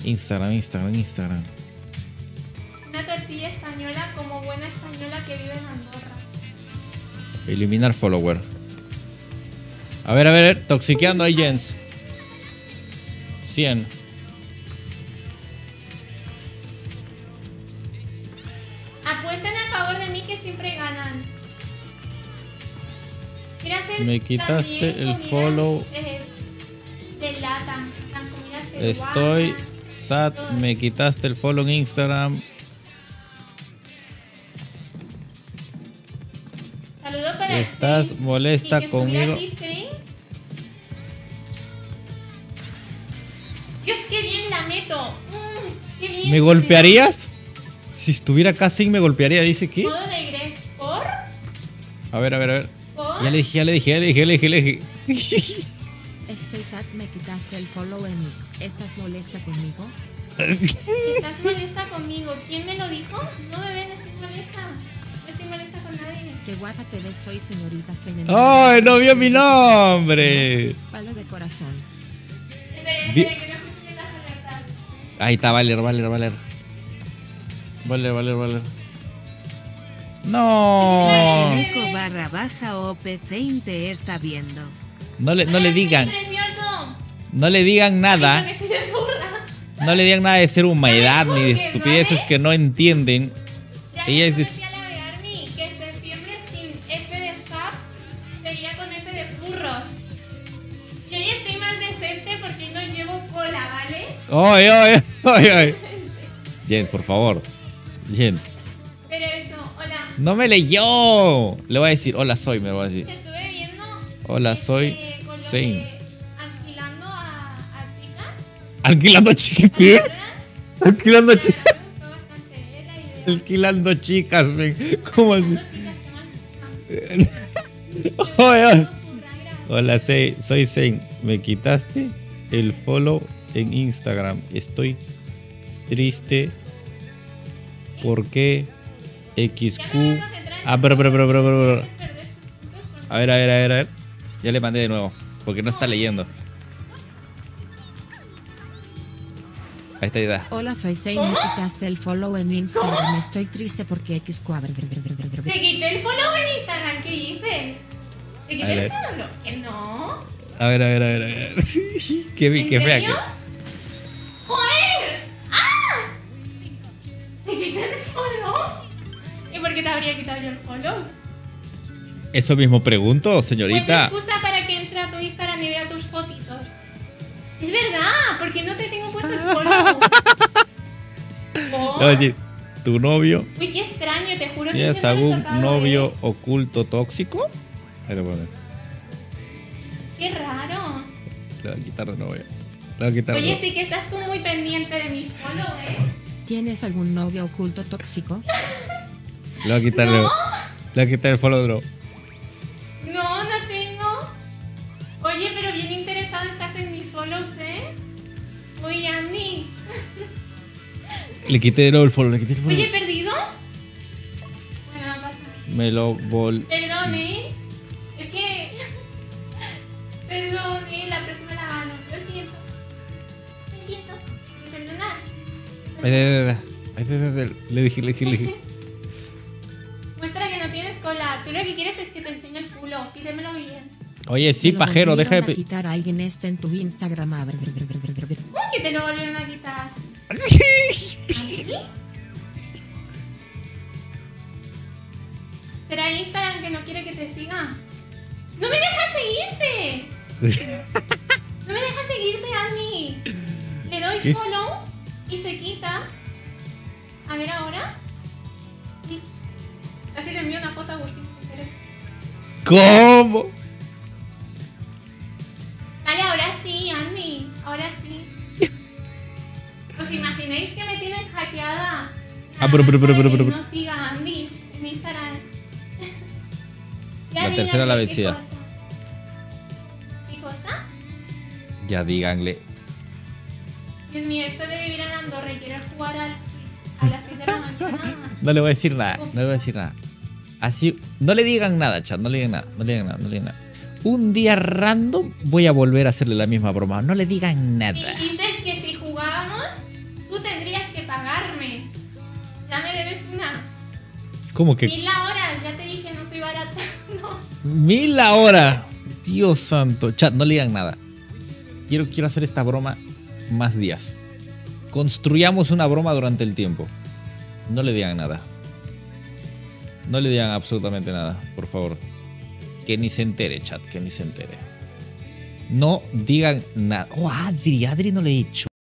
Instagram. Una tortilla española como buena española que vive en Andorra. Eliminar follower. A ver, toxiqueando ahí, Jens. 100. Apuesten a favor de mí que siempre ganan. Quiero hacer Me quitaste también el comidas, follow. De lata. Las comidas Estoy peruanas, sad, todo. me quitaste el follow en Instagram. Saludos para Estás Zen. molesta Y que estuviera conmigo. aquí, Zen. Dios, qué bien la meto. Qué bien. ¿Me golpearías? Si estuviera acá, sí me golpearía. Dice que. Modo de Gref. ¿Por? A ver. ¿Por? Ya le dije. Estoy sad, me quitaste el follow en mí. ¿Estás molesta conmigo? ¿Estás molesta conmigo? ¿Quién me lo dijo? No, bebé, no estoy molesta. No estoy molesta con nadie. Qué guapa te ves, soy señorita Zen. ¡Ay, no vio mi nombre! Palo de corazón. Espera, Vi- que no escuchen las alertas. Ahí está, Valer. No. Nico barra baja OP20 te está viendo. No le ¡Ay, digan. precioso! No le digan nada. Eso que se le burra. No le digan nada de ser humanidad ¿Sabes ni de por qué, estupideces no, que no entienden. Ya Ella le es de- decía a la Bearmi que septiembre sin F de Fab sería con F de furros. Yo ya estoy más decente porque no llevo cola, ¿vale? Ay. Jens, por favor. Jens. Pero eso, hola. No me leyó. Le voy a decir, hola soy, me lo voy a decir. Te estuve viendo. Hola, soy con lo Zane. de alquilando a chicas. ¿Alquilando chicas? ¿Qué? Alquilando Me chicas. gustó bastante la idea. Alquilando chicas, men. ¿Cómo así? Alquilando chicas, ¿qué más? Oye. Hola, soy Zane. Me quitaste el follow en Instagram. Estoy triste porque XQ. Ah, pero. A ver. Ya le mandé de nuevo. Porque no está leyendo. Ahí está, ya. Hola, soy Zen, me quitaste el follow en Instagram. Estoy triste porque XQ. A ver. Te quité el follow en Instagram, ¿qué dices? ¿Te quité el follow? ¿Que no? A ver. Qué fea que serio? ¡Joder! ¡Ah! ¿Te quité el follow? ¿Y por qué te habría quitado yo el follow? Eso mismo pregunto, Pues señorita. excusa para que entre a tu Instagram y vea tus fotitos. Es verdad, porque no te tengo puesto el follow. Le voy a decir, ¿tu novio Uy, qué extraño, te juro que tienes eso no me algún tocaba, novio oculto tóxico? Ahí lo voy a poner. Qué raro. Le voy a quitar de nuevo ya. Le voy a quitar de Oye, nuevo. sí que estás tú muy pendiente de mi follow, ¿Tienes algún novio oculto tóxico? Le voy a quitar, le voy a quitar el follow de nuevo. No, no tengo. Oye, pero bien interesado estás en mis follows, Uy, Andy. Le quité de nuevo el follow, Oye, ¿he perdido? Bueno, no pasa. Me lo vol... Perdón, Es que... Perdón, la próxima la gano. Lo siento. ¿Me perdonas? Le dije. Muestra que no tienes cola. Tú lo que quieres es que te enseñe el culo. Pídemelo bien. Oye, sí, Te lo pajero, deja de... volvieron a quitar a alguien en tu Instagram. A ver. Uy, que te lo volvieron a quitar. ¿Aquí? ¿Será Instagram que no quiere que te siga? ¡No me dejas seguirte! ¡No me dejas seguirte, Andy! Le doy ¿Qué es? follow y se quita. A ver ahora. Sí. Casi le envío una foto a Agustín sin querer. ¿Cómo? Vale, ahora sí, Andy. Ahora sí. ¿Os imagináis que me tienen hackeada? Ah, pero. No siga a Andy en Instagram. Ya La díganle tercera la qué vencida. cosa. ¿Qué cosa? Ya díganle. Dios mío, esto de vivir en Andorra y querer jugar al Switch a las 6 de la mañana. No le voy a decir nada. Así, no le digan nada, chat, no le digan nada. Un día random voy a volver a hacerle la misma broma. No le digan nada. Dijiste que si jugábamos tú tendrías que pagarme. Ya me debes una. ¿Cómo que? 1000 la hora, ya te dije, no soy barata. No. 1000 la hora. Dios santo. Chat, no le digan nada. Quiero hacer esta broma más días. Construyamos una broma durante el tiempo. No le digan nada. No le digan absolutamente nada, por favor. Que ni se entere, chat, que ni se entere. No digan nada. Oh, Adri no le he dicho.